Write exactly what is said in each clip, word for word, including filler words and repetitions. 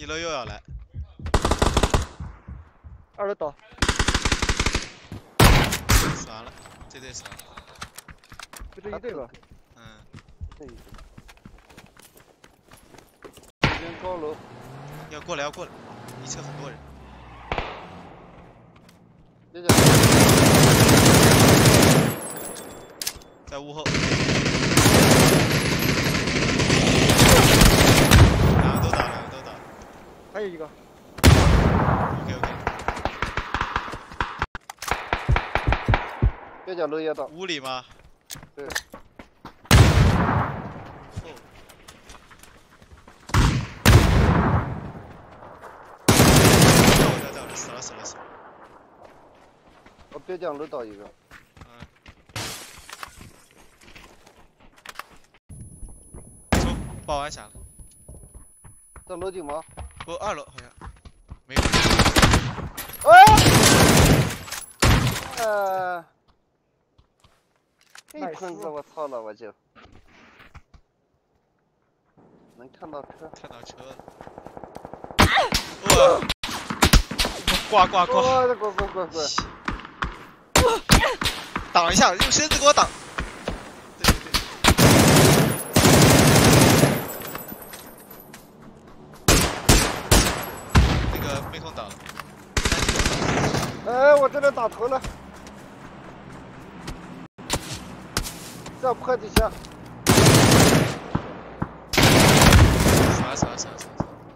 楼又要来。 二楼倒。 算了，这队算了。 就这一队吧。 嗯。 这一队。这边高楼。 要过来，要过来，一侧很多人。 别讲。 在屋后。 还有一个 ，OK OK。 别讲楼也到。 屋里吗？ 对。 后。掉掉掉，死了死了死了。 我别讲楼倒一个。 嗯。走，爆完下了。 在楼顶吗？ 不，二楼好像没有。 哎！呃，一喷子，我操了，我就能看到车， 看到车了。哇！挂挂挂！ 挂挂挂挂挂！ 挡一下，用身子给我挡。对对对。 没空挡。 哎，我这里打头了，在坡底下。 啥啥啥啥。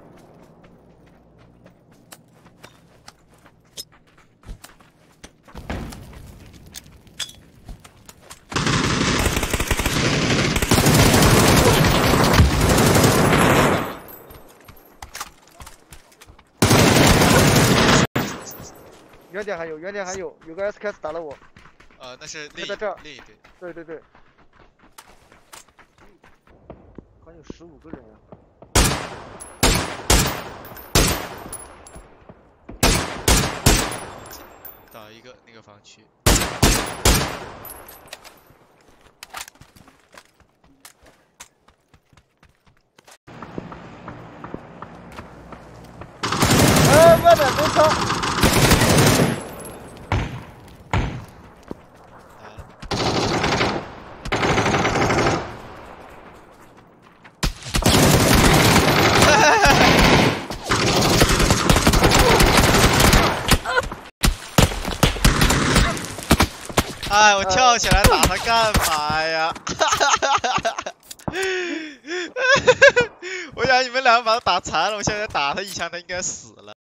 原点还有，原点还有，有个 S K S 打了我。 呃，那是另一在这儿， 另一队。 对对对。好像有十五个人呀。 打一个那个房区。 哎，外面没车。 哎，我跳起来打他干嘛呀？我想你们两个把他打残了，我现在打他一枪，他应该死了。